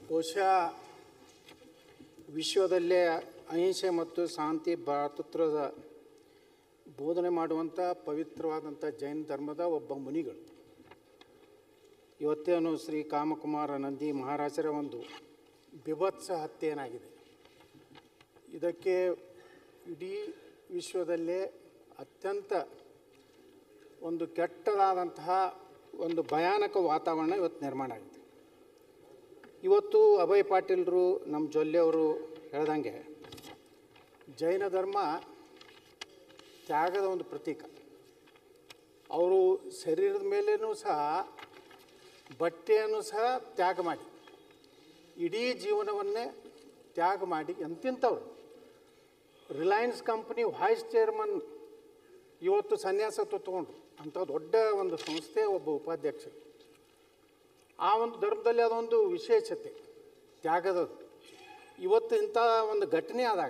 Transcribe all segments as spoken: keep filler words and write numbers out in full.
ಬಹುಶಃ ವಿಶ್ವದಲ್ಲೇ ಅಹಿಂಸೆ ಮತ್ತು ಶಾಂತಿ ಭ್ರಾತೃತ್ವದ ಬೋಧನೆ ಮಾಡುವಂಥ ಪವಿತ್ರವಾದಂಥ ಜೈನ ಧರ್ಮದ ಒಬ್ಬ ಮುನಿಗಳು. ಇವತ್ತೇನು ಶ್ರೀ ಕಾಮಕುಮಾರ ನಂದಿ ಮಹಾರಾಜರ ಒಂದು ಬಿಭತ್ಸ ಹತ್ಯೆ ಏನಾಗಿದೆ, ಇದಕ್ಕೆ ಇಡೀ ವಿಶ್ವದಲ್ಲೇ ಅತ್ಯಂತ ಒಂದು ಕೆಟ್ಟದಾದಂತಹ ಒಂದು ಭಯಾನಕ ವಾತಾವರಣ ಇವತ್ತು ನಿರ್ಮಾಣ ಆಗಿದೆ. ಇವತ್ತು ಅಭಯ್ ಪಾಟೀಲರು ನಮ್ಮ ಜೊಲ್ಲೆಯವರು ಹೇಳ್ದಂಗೆ ಜೈನ ಧರ್ಮ ತ್ಯಾಗದ ಒಂದು ಪ್ರತೀಕ. ಅವರು ಶರೀರದ ಮೇಲೇನೂ ಸಹ ಬಟ್ಟೆಯನ್ನು ಸಹ ತ್ಯಾಗ ಮಾಡಿ ಇಡೀ ಜೀವನವನ್ನೇ ತ್ಯಾಗ ಮಾಡಿ ಎಂತಿಂಥವ್ರು ರಿಲಯನ್ಸ್ ಕಂಪ್ನಿ ವೈಸ್ ಚೇರ್ಮನ್ ಇವತ್ತು ಸನ್ಯಾಸತ್ವ ತಗೊಂಡ್ರು. ಅಂಥ ದೊಡ್ಡ ಒಂದು ಸಂಸ್ಥೆ ಒಬ್ಬ ಉಪಾಧ್ಯಕ್ಷರು. ಆ ಒಂದು ಧರ್ಮದಲ್ಲಿ ಅದೊಂದು ವಿಶೇಷತೆ ತ್ಯಾಗದದು. ಇವತ್ತು ಇಂಥ ಒಂದು ಘಟನೆ ಆದಾಗ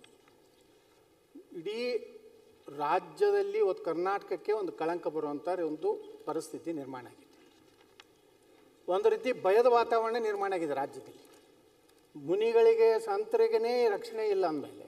ಇಡೀ ರಾಜ್ಯದಲ್ಲಿ ಇವತ್ತು ಕರ್ನಾಟಕಕ್ಕೆ ಒಂದು ಕಳಂಕ ಬರುವಂಥ ಒಂದು ಪರಿಸ್ಥಿತಿ ನಿರ್ಮಾಣ ಆಗಿದೆ. ಒಂದು ರೀತಿ ಭಯದ ವಾತಾವರಣ ನಿರ್ಮಾಣ ಆಗಿದೆ ರಾಜ್ಯದಲ್ಲಿ. ಮುನಿಗಳಿಗೆ ಸಂತರಿಗೇ ರಕ್ಷಣೆ ಇಲ್ಲ ಅಂದಮೇಲೆ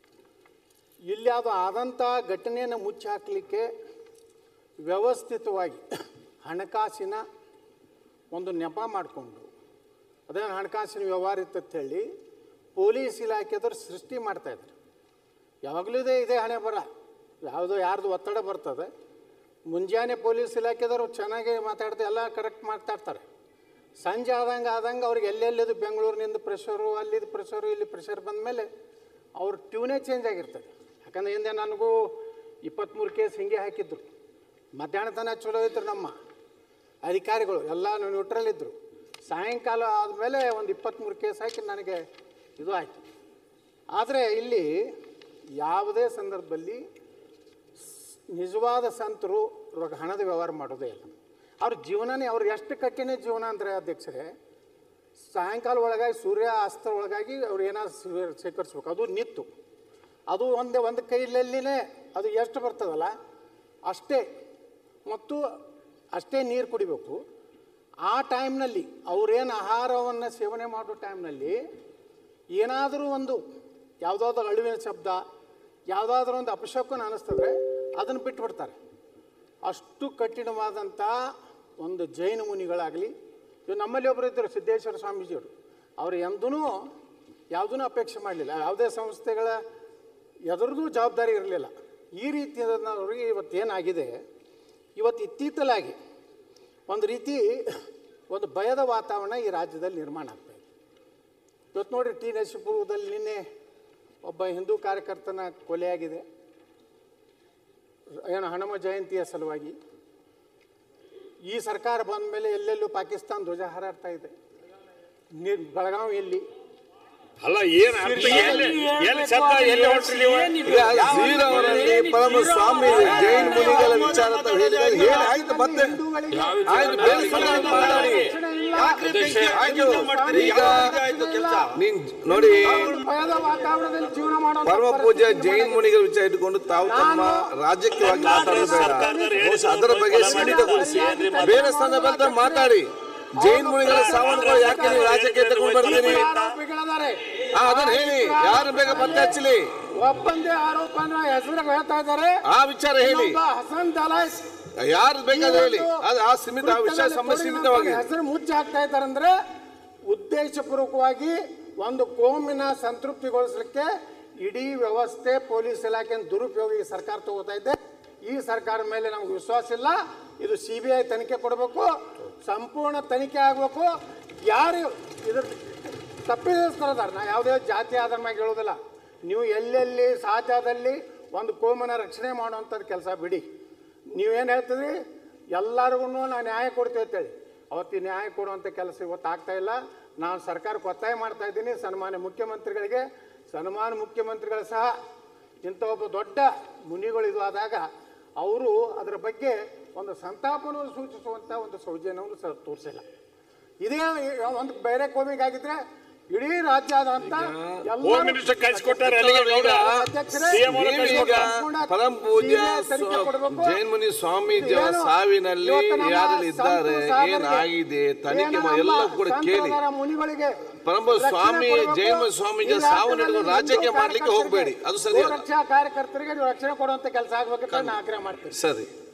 ಇಲ್ಲಿ ಅದು ಆದಂಥ ಘಟನೆಯನ್ನು ಮುಚ್ಚಿ ಹಾಕಲಿಕ್ಕೆ ವ್ಯವಸ್ಥಿತವಾಗಿ ಹಣಕಾಸಿನ ಒಂದು ನೆಪ ಮಾಡಿಕೊಂಡು ಅದೇನು ಹಣಕಾಸಿನ ವ್ಯವಹಾರ ಇತ್ತಂತ ಹೇಳಿ ಪೊಲೀಸ್ ಇಲಾಖೆದವ್ರು ಸೃಷ್ಟಿ ಮಾಡ್ತಾಯಿದ್ರು. ಯಾವಾಗಲೂ ಇದೆ ಇದೇ ಹಣೆ ಬರ, ಯಾವುದೋ ಯಾರ್ದು ಒತ್ತಡ ಬರ್ತದೆ. ಮುಂಜಾನೆ ಪೊಲೀಸ್ ಇಲಾಖೆದವರು ಚೆನ್ನಾಗಿ ಮಾತಾಡ್ದೆ ಎಲ್ಲ ಕರೆಕ್ಟ್ ಮಾತಾಡ್ತಾರೆ. ಸಂಜೆ ಆದಂಗೆ ಆದಂಗೆ ಅವ್ರಿಗೆ ಎಲ್ಲೆಲ್ಲಿದು ಬೆಂಗಳೂರಿನಿಂದ ಪ್ರೆಷರು, ಅಲ್ಲಿದ್ದು ಪ್ರೆಷರು, ಇಲ್ಲಿ ಪ್ರೆಷರ್ ಬಂದ ಮೇಲೆ ಅವ್ರ ಟ್ಯೂನೇ ಚೇಂಜ್ ಆಗಿರ್ತದೆ. ಯಾಕಂದರೆ ಹಿಂದೆ ನನಗೂ ಇಪ್ಪತ್ತ್ಮೂರು ಕೇಸ್ ಹಿಂಗೆ ಹಾಕಿದ್ರು. ಮಧ್ಯಾಹ್ನ ತನಕ ಚಲೋ ಇದ್ರು ನಮ್ಮ ಅಧಿಕಾರಿಗಳು, ಎಲ್ಲ ನ್ಯೂಟ್ರಲ್ಲಿದ್ದರು. ಸಾಯಂಕಾಲ ಆದಮೇಲೆ ಒಂದು ಇಪ್ಪತ್ತ್ಮೂರು ಕೇಸ್ ಹಾಕಿ ನನಗೆ ಇದು ಆಯಿತು. ಆದರೆ ಇಲ್ಲಿ ಯಾವುದೇ ಸಂದರ್ಭದಲ್ಲಿ ನಿಜವಾದ ಸಂತರು ಇವಾಗ ಹಣದ ವ್ಯವಹಾರ ಮಾಡೋದೇ ಇಲ್ಲ. ಅವ್ರ ಜೀವನನೇ ಅವ್ರು ಎಷ್ಟು ಕಟ್ಟಿನೇ ಜೀವನ ಅಂದರೆ ಅಧ್ಯಕ್ಷರೇ, ಸಾಯಂಕಾಲ ಒಳಗಾಗಿ ಸೂರ್ಯ ಅಸ್ತ ಒಳಗಾಗಿ ಅವ್ರು ಏನಾದ್ರು ಶೇಖರಿಸ್ಬೇಕು, ಅದು ನಿತ್ತು. ಅದು ಒಂದೇ ಒಂದು ಕೈಲಲ್ಲಿನೇ ಅದು ಎಷ್ಟು ಬರ್ತದಲ್ಲ ಅಷ್ಟೇ, ಮತ್ತು ಅಷ್ಟೇ ನೀರು ಕುಡಿಬೇಕು. ಆ ಟೈಮ್ನಲ್ಲಿ ಅವರೇನು ಆಹಾರವನ್ನು ಸೇವನೆ ಮಾಡೋ ಟೈಮ್ನಲ್ಲಿ ಏನಾದರೂ ಒಂದು ಯಾವುದಾದ್ರೂ ಅಳುವಿನ ಶಬ್ದ, ಯಾವುದಾದ್ರೂ ಒಂದು ಅಪಶಕುನ ಅನ್ನಿಸ್ತದ್ರೆ ಅದನ್ನು ಬಿಟ್ಟುಬಿಡ್ತಾರೆ. ಅಷ್ಟು ಕಠಿಣವಾದಂಥ ಒಂದು ಜೈನ ಮುನಿಗಳಾಗಲಿ, ಇವು ನಮ್ಮಲ್ಲಿ ಒಬ್ಬರು ಇದ್ದರು ಸಿದ್ದೇಶ್ವರ ಸ್ವಾಮೀಜಿಯವರು, ಅವರು ಎಂದೂ ಯಾವುದೂ ಅಪೇಕ್ಷೆ ಮಾಡಲಿಲ್ಲ, ಯಾವುದೇ ಸಂಸ್ಥೆಗಳ ಎದುರದ್ದು ಜವಾಬ್ದಾರಿ ಇರಲಿಲ್ಲ. ಈ ರೀತಿಯವ್ರಿಗೆ ಇವತ್ತೇನಾಗಿದೆ, ಇವತ್ತು ಇತ್ತೀತಲಾಗಿ ಒಂದು ರೀತಿ ಒಂದು ಭಯದ ವಾತಾವರಣ ಈ ರಾಜ್ಯದಲ್ಲಿ ನಿರ್ಮಾಣ ಆಗ್ತಾಯಿದೆ. ಇವತ್ತು ನೋಡಿ, ಟಿ ನರಸೀಪುರದಲ್ಲಿ ನಿನ್ನೆ ಒಬ್ಬ ಹಿಂದೂ ಕಾರ್ಯಕರ್ತನ ಕೊಲೆಯಾಗಿದೆ, ಏನು ಹನುಮ ಜಯಂತಿಯ ಸಲುವಾಗಿ. ಈ ಸರ್ಕಾರ ಬಂದ ಮೇಲೆ ಎಲ್ಲೆಲ್ಲೂ ಪಾಕಿಸ್ತಾನ ಧ್ವಜ ಹಾರಾಡ್ತಾ ಇದೆ. ನಿ ಬೆಳಗಾವಿಯಲ್ಲಿ ಅಲ್ಲ ಏನು ಪರಮ ಸ್ವಾಮಿ ಜೈನ ಮುನಿಗಳ ವಿಚಾರ ಹೇಳಿ ಆಯ್ತು. ಮತ್ತೆ ನೀನ್ ನೋಡಿ, ಪರಮ ಪೂಜ್ಯ ಜೈನ ಮುನಿಗಳ ವಿಚಾರ ಇಟ್ಟುಕೊಂಡು ತಾವು ತಮ್ಮ ರಾಜ್ಯಕ್ಕೆ ಮಾತಾಡೋದು ಅದರ ಬಗ್ಗೆ ಸೀಮಿತಗೊಳಿಸಿ ಬೇರೆ ಸಂದರ್ಭದಲ್ಲಿ ಮಾತಾಡಿ. ಜೈನ್ ಮುನಿಗಳ ಸಾವನ್ನಗಳು ಯಾಕೆ ನೀವು ರಾಜ್ಯಕ್ಕೆ ತಗೊಂಡು ಬರ್ತೀರಿ ಅದನ್ನ ಹೇಳಿ, ಯಾರು ಬೇಗ ಪತ್ತೆ ಹಚ್ಚಲಿ. ಒಪ್ಪಂದೇ ಆರೋಪನ ಹೆಸರು ಹೇಳ್ತಾ ಇದ್ದಾರೆ, ಆ ವಿಚಾರ ಹೇಳಿ. ಹಸನ್ ದಲಾಸ್ ಯಾರು ಬೇಕಾದ್ರೆ ಹೇಳಿ, ಅದು ಆ ಸೀಮಿತ ವಿಷಯ ಸಂಬಂಧ ಸೀಮಿತವಾಗಿ ಹೆಸರು ಮುಚ್ಚಿ ಹಾಕ್ತಾ ಇದ್ದಾರೆ. ಅಂದ್ರೆ ಉದ್ದೇಶಪೂರ್ವಕವಾಗಿ ಒಂದು ಕೋಮಿನ ಸಂತೃಪ್ತಿಗೊಳಿಸಲಿಕ್ಕೆ ಇಡೀ ವ್ಯವಸ್ಥೆ ಪೊಲೀಸ್ ಇಲಾಖೆಯನ್ನು ದುರುಪಯೋಗ ಈ ಸರ್ಕಾರ ತಗೋತಾ ಇದೆ. ಈ ಸರ್ಕಾರದ ಮೇಲೆ ನಮ್ಗೆ ವಿಶ್ವಾಸ ಇಲ್ಲ. ಇದು ಸಿ ಬಿ ಐ ತನಿಖೆ ಕೊಡಬೇಕು, ಸಂಪೂರ್ಣ ತನಿಖೆ ಆಗಬೇಕು. ಯಾರು ಇದ್ರ ತಪ್ಪಿಸ್ತಾರದಾರ, ನಾ ಯಾವುದೇ ಜಾತಿ ಆಧಾರ ಮ್ಯಾಗ ಹೇಳೋದಿಲ್ಲ. ನೀವು ಎಲ್ಲೆಲ್ಲಿ ಸಾಧ್ಯದಲ್ಲಿ ಒಂದು ಕೋಮನ ರಕ್ಷಣೆ ಮಾಡುವಂಥದ್ದು ಕೆಲಸ ಬಿಡಿ. ನೀವೇನು ಹೇಳ್ತೀರಿ, ಎಲ್ಲರಿಗೂ ನಾನು ನ್ಯಾಯ ಕೊಡ್ತೀವಿ ಅಂತೇಳಿ. ಅವತ್ತು ನ್ಯಾಯ ಕೊಡುವಂಥ ಕೆಲಸ ಇವತ್ತು ಆಗ್ತಾಯಿಲ್ಲ. ನಾನು ಸರ್ಕಾರಕ್ಕೆ ಒತ್ತಾಯ ಮಾಡ್ತಾ ಇದ್ದೀನಿ, ಸನ್ಮಾನ್ಯ ಮುಖ್ಯಮಂತ್ರಿಗಳಿಗೆ. ಸನ್ಮಾನ್ಯ ಮುಖ್ಯಮಂತ್ರಿಗಳು ಸಹ ಇಂಥ ಒಬ್ಬ ದೊಡ್ಡ ಮುನಿಗಳು ಇದು ಆದಾಗ ಅವರು ಅದರ ಬಗ್ಗೆ ಒಂದು ಸಂತಾಪವನ್ನು ಸೂಚಿಸುವಂಥ ಒಂದು ಸೌಜನ್ಯವನ್ನು ಸಹ ತೋರಿಸಿಲ್ಲ. ಇದೇ ಒಂದು ಬೇರೆ ಕೋಮಿಗಾಗಿದ್ದರೆ ಇಡೀ ರಾಜ್ಯಾದ್ಯಂತ ಹೋಮ್ ಮಿನಿಸ್ಟರ್ ಕಳಿಸ್ಕೊಟ್ಟಾರೆ ಅಲ್ಲಿಗೆ ಗೌಡ ಸಿಎಂ ಅವರು ಕಳಿಸ್ಕೊಟ್ಟಾರೆ. ಪರಂ ಪೂಜ್ಯ ಜೈನ್ ಮುನಿ ಸ್ವಾಮೀಜಿ ಅವರ ಸಾವಿನಲ್ಲಿ ಯಾರೆಲ್ಲ ಇದ್ದಾರೆ, ಏನಾಗಿದೆ ತನಿಖೆ ಮಾಡಿ ಎಲ್ಲ ಕೂಡ ಕೇಳಿ. ಮುನಿಗಳಿಗೆ ಪರಮ ಸ್ವಾಮಿ ಜೈನ್ ಮುನಿ ಸ್ವಾಮೀಜಿ ಸಾವು ನಡೆದು ರಾಜ್ಯಕ್ಕೆ ಮಾಡ್ಲಿಕ್ಕೆ ಹೋಗಬೇಡಿ, ಅದು ಸರಿ. ರಕ್ಷಾ ಕಾರ್ಯಕರ್ತರಿಗೆ ನೀವು ರಕ್ಷಣೆ ಕೊಡುವಂತ ಕೆಲಸ ಆಗ್ಬೇಕಂತ ನಾನು ಆಗ್ರಹ ಮಾಡ್ತೀನಿ. ಸರಿ.